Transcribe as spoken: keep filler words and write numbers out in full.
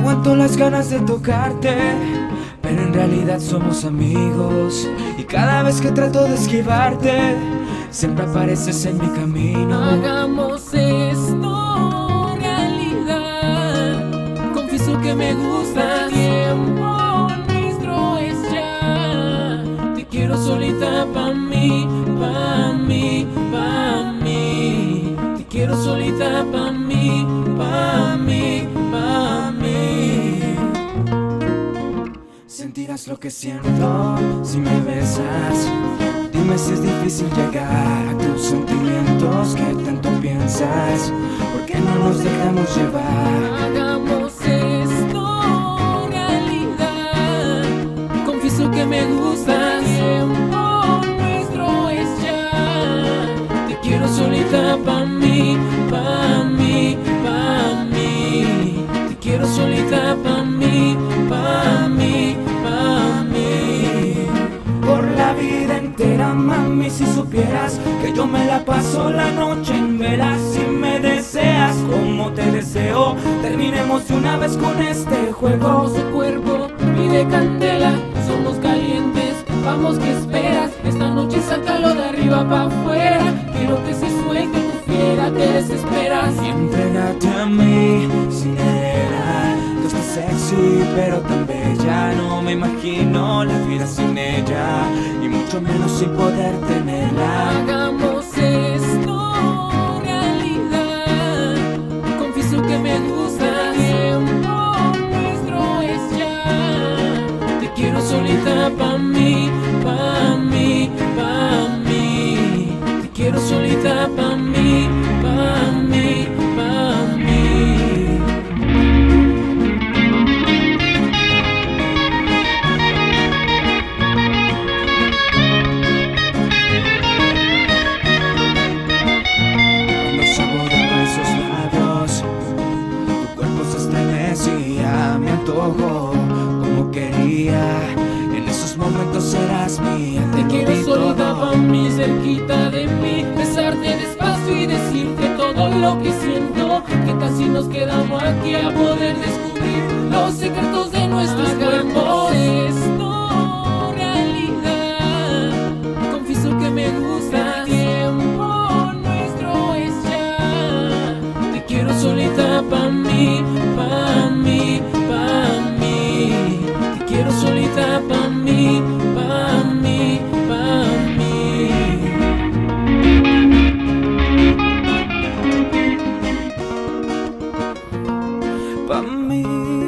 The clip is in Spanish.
aguanto las ganas de tocarte, pero en realidad somos amigos. Y cada vez que trato de esquivarte, siempre apareces en mi camino. Hagamos esto realidad. Confieso que me gusta. El tiempo nuestro es ya. Te quiero solita pa' mí, pa' mí, pa' mí. Te quiero solita pa' mí, pa' mí, pa' mí. Sentirás lo que siento si me besas. Dime si es difícil llegar a tus sentimientos que tanto piensas. ¿Por qué no nos dejamos llevar? Hagamos esto realidad. Confieso que me gusta. El tiempo nuestro es ya. Te quiero solita pa' mí, pa' mí, pa' mí. Te quiero solita pa' mí, pa' mí, pa' mí. Por la vida entera, mami, si supieras que yo me la paso la noche en velas. Si me deseas como te deseo, terminemos de una vez con este juego. Como su cuerpo pide candela, somos calientes, vamos, ¿qué esperas? Esta noche sácalo de arriba pa' afuera. Quiero que se suelte tu fiera, te desesperas. Y entrégate a mí, cinera. Tú estás sexy, pero tan bella. No me imagino la vida sin ella, y mucho menos sin poder tenerla. Hagamos esto realidad. Confieso que me gusta. El tiempo nuestro es ya. Te quiero solita pa' mí, pa' mí, pa' mí. Te quiero solita pa' mí, pa' mí, pa' mí. Me antojo como quería. En esos momentos serás mía. Te quiero solita pa' mí, cerquita de mí. Besarte despacio y decirte todo lo que siento. Que casi nos quedamos aquí a poder descubrir los secretos de nuestros cuerpos. Esto realidad. Confieso que me gusta. El tiempo nuestro es ya. Te quiero solita pa' mí, pa' mí, pa' mí. Te quiero solita pa' mí, pa' mí, pa' mí. Pa' mí.